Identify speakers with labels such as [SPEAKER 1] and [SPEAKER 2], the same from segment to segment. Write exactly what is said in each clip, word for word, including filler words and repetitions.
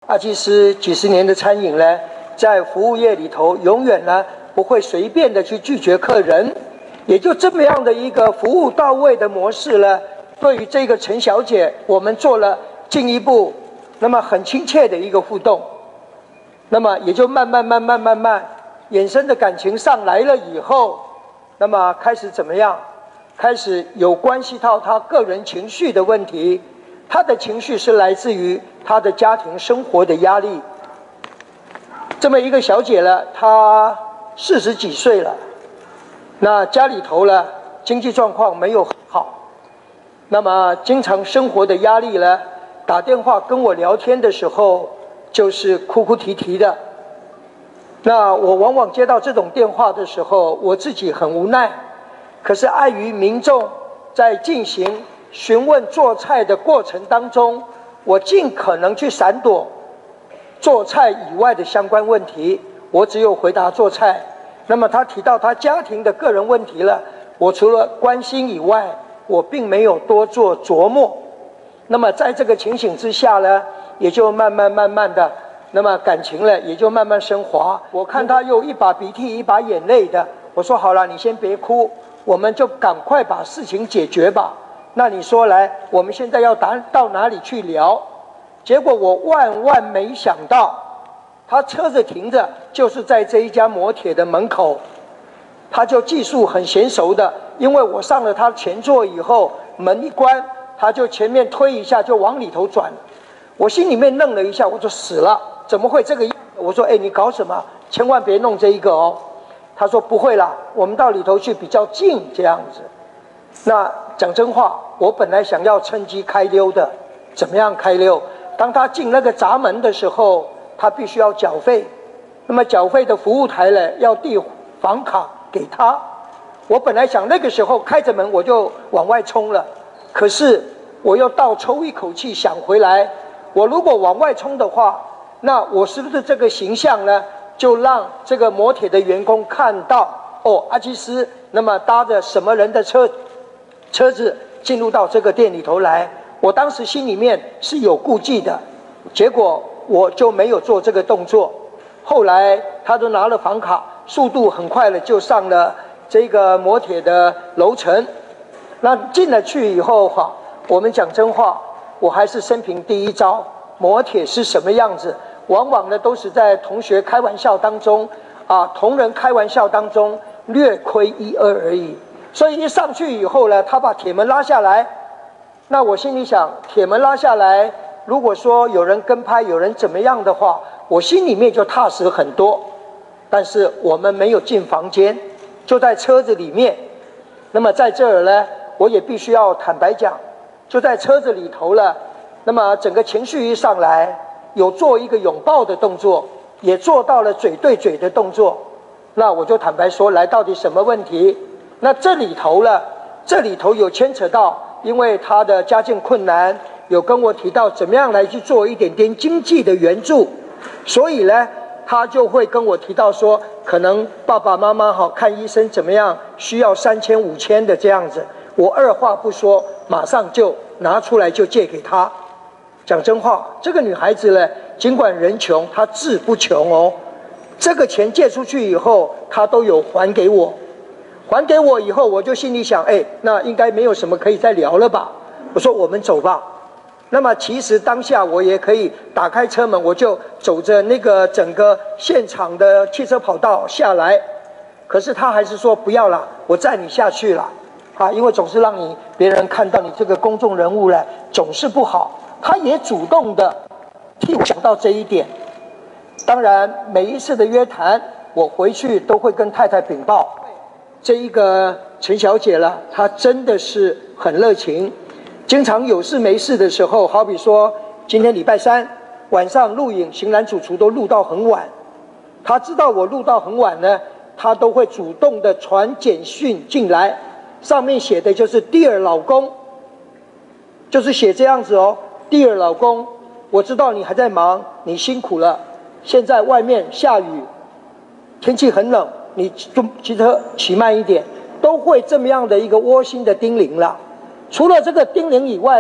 [SPEAKER 1] 啊，其实几十年的餐饮呢，在服务业里头，永远呢不会随便的去拒绝客人，也就这么样的一个服务到位的模式呢，对于这个陈小姐，我们做了进一步，那么很亲切的一个互动，那么也就慢慢慢慢慢慢衍生的感情上来了以后，那么开始怎么样？开始有关系到她个人情绪的问题。他的情绪是来自于他的家庭生活的压力。这么一个小姐呢，她四十几岁了，那家里头呢经济状况没有很好，那么经常生活的压力呢，打电话跟我聊天的时候就是哭哭啼啼的。那我往往接到这种电话的时候，我自己很无奈，可是碍于民众在进行询问做菜的过程当中，我尽可能去闪躲做菜以外的相关问题，我只有回答做菜。那么他提到他家庭的个人问题了，我除了关心以外，我并没有多做琢磨。那么在这个情形之下呢，也就慢慢慢慢的，那么感情呢也就慢慢升华。我看他又一把鼻涕一把眼泪的，我说好了，你先别哭，我们就赶快把事情解决吧。那你说来，我们现在要达到哪里去聊？结果我万万没想到，他车子停着，就是在这一家摩铁的门口。他就技术很娴熟的，因为我上了他前座以后，门一关，他就前面推一下就往里头转。我心里面愣了一下，我说死了，怎么会这个样？我说哎，你搞什么？千万别弄这一个哦。他说不会啦，我们到里头去比较近这样子。那讲真话，我本来想要趁机开溜的，怎么样开溜？当他进那个闸门的时候，他必须要缴费，那么缴费的服务台呢，要递房卡给他。我本来想那个时候开着门我就往外冲了，可是我又倒抽一口气想回来，我如果往外冲的话，那我是不是这个形象呢，就让这个摩铁的员工看到哦，阿基斯那么搭着什么人的车车子进入到这个店里头来？我当时心里面是有顾忌的，结果我就没有做这个动作。后来他都拿了房卡，速度很快了，就上了这个摩铁的楼层。那进了去以后哈，我们讲真话，我还是生平第一招。摩铁是什么样子？往往呢都是在同学开玩笑当中啊，同仁开玩笑当中略亏一二而已。所以一上去以后呢，他把铁门拉下来，那我心里想，铁门拉下来，如果说有人跟拍，有人怎么样的话，我心里面就踏实很多。但是我们没有进房间，就在车子里面。那么在这儿呢，我也必须要坦白讲，就在车子里头了。那么整个情绪一上来，有做一个拥抱的动作，也做到了嘴对嘴的动作。那我就坦白说，来到底什么问题？那这里头呢，这里头有牵扯到，因为他的家境困难，有跟我提到怎么样来去做一点点经济的援助，所以呢，他就会跟我提到说，可能爸爸妈妈好看医生怎么样，需要三千五千的这样子。我二话不说，马上就拿出来就借给他。讲真话，这个女孩子呢，尽管人穷，她志不穷哦。这个钱借出去以后，她都有还给我。还给我以后，我就心里想，哎，那应该没有什么可以再聊了吧？我说我们走吧。那么其实当下我也可以打开车门，我就走着那个整个现场的汽车跑道下来。可是他还是说不要了，我载你下去了，啊，因为总是让你别人看到你这个公众人物呢，总是不好。他也主动的替我想到这一点。当然，每一次的约谈，我回去都会跟太太禀报。这一个陈小姐了，她真的是很热情，经常有事没事的时候，好比说今天礼拜三晚上录影，型男主厨都录到很晚。她知道我录到很晚呢，她都会主动的传简讯进来，上面写的就是 Dear 老公，就是写这样子哦 ，Dear 老公，我知道你还在忙，你辛苦了，现在外面下雨，天气很冷。你骑车骑慢一点，都会这么样的一个窝心的叮咛了。除了这个叮咛以外呢，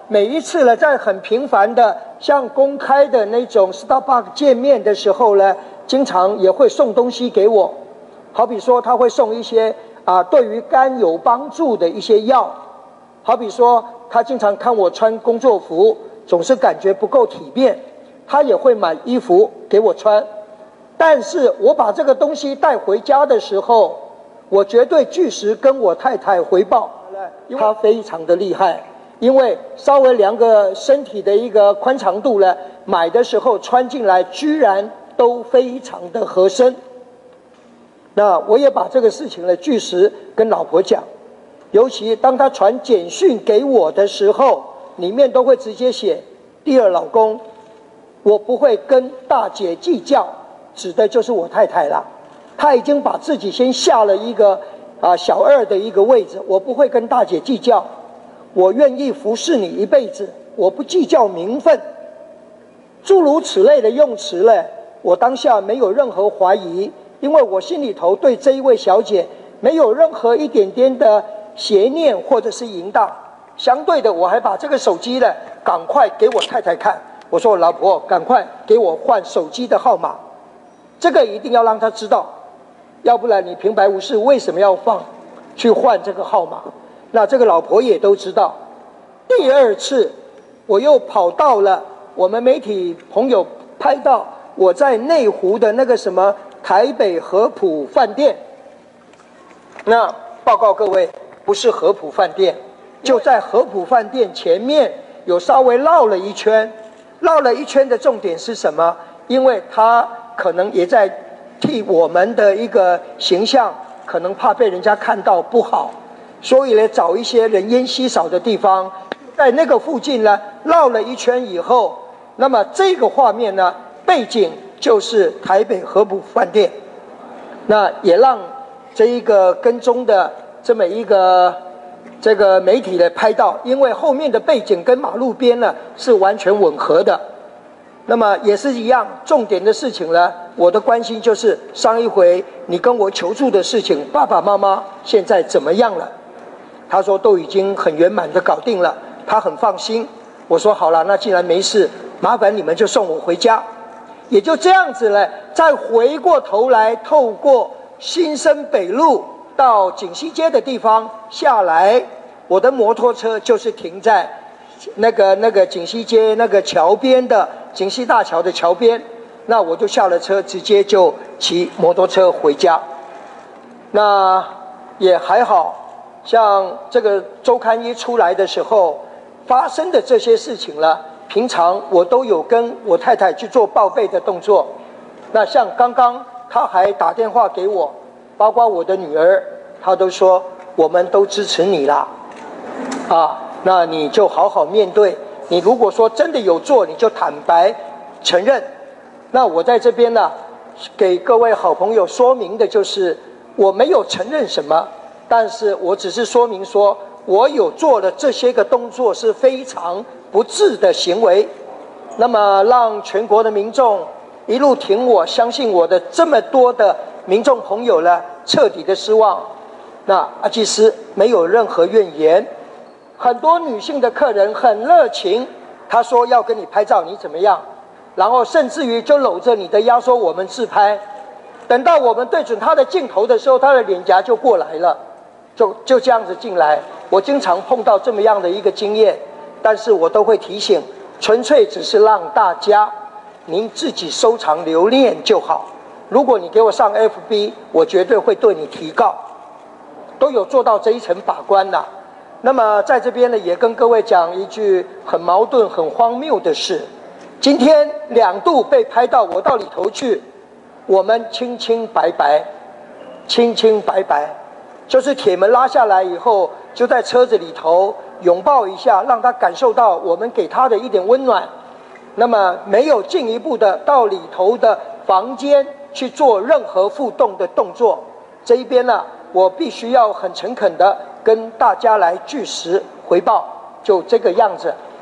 [SPEAKER 1] 每一次呢，在很频繁的像公开的那种 Starbucks 见面的时候呢，经常也会送东西给我，好比说他会送一些啊对于肝有帮助的一些药，好比说他经常看我穿工作服，总是感觉不够体面，他也会买衣服给我穿。但是我把这个东西带回家的时候，我绝对据实跟我太太回报，他非常的厉害，因为稍微量个身体的一个宽长度呢，买的时候穿进来居然都非常的合身。那我也把这个事情呢据实跟老婆讲，尤其当他传简讯给我的时候，里面都会直接写：“Dear老公，我不会跟大姐计较。”指的就是我太太啦。他已经把自己先下了一个啊小二的一个位置，我不会跟大姐计较，我愿意服侍你一辈子，我不计较名分。诸如此类的用词呢，我当下没有任何怀疑，因为我心里头对这一位小姐没有任何一点点的邪念或者是淫荡。相对的，我还把这个手机呢赶快给我太太看，我说老婆，赶快给我换手机的号码，这个一定要让她知道，要不然你平白无事为什么要放去换这个号码？那这个老婆也都知道。第二次我又跑到了我们媒体朋友拍到我在内湖的那个什么台北合浦饭店，那报告各位，不是合浦饭店，就在合浦饭店前面有稍微绕了一圈，绕了一圈的重点是什么？因为他可能也在替我们的一个形象，可能怕被人家看到不好，所以呢找一些人烟稀少的地方，在那个附近呢绕了一圈以后，那么这个画面呢背景就是台北合浦饭店，那也让这一个跟踪的这么一个这个媒体呢拍到，因为后面的背景跟马路边呢是完全吻合的。那么也是一样，重点的事情呢，我的关心就是上一回你跟我求助的事情，爸爸妈妈现在怎么样了？他说都已经很圆满的搞定了，他很放心。我说好了，那既然没事，麻烦你们就送我回家。也就这样子呢，再回过头来，透过新生北路到锦西街的地方下来，我的摩托车就是停在那个那个锦西街那个桥边的锦西大桥的桥边，那我就下了车，直接就骑摩托车回家。那也还好，像这个周刊一出来的时候发生的这些事情了，平常我都有跟我太太去做报备的动作。那像刚刚她还打电话给我，包括我的女儿，她都说我们都支持你啦，啊。那你就好好面对，你如果说真的有做，你就坦白承认。那我在这边呢，给各位好朋友说明的就是，我没有承认什么，但是我只是说明说，我有做了这些个动作是非常不智的行为，那么让全国的民众一路挺我、相信我的这么多的民众朋友呢，彻底的失望。那阿基斯没有任何怨言。很多女性的客人很热情，她说要跟你拍照，你怎么样？然后甚至于就搂着你的腰说我们自拍。等到我们对准她的镜头的时候，她的脸颊就过来了，就就这样子进来。我经常碰到这么样的一个经验，但是我都会提醒，纯粹只是让大家您自己收藏留念就好。如果你给我上 F B， 我绝对会对你提告，都有做到这一层把关的。那么在这边呢，也跟各位讲一句很矛盾、很荒谬的事。今天两度被拍到我到里头去，我们清清白白，清清白白，就是铁门拉下来以后，就在车子里头拥抱一下，让他感受到我们给他的一点温暖。那么没有进一步的到里头的房间去做任何互动的动作。这一边呢，我必须要很诚恳的跟大家来据实回报，就这个样子。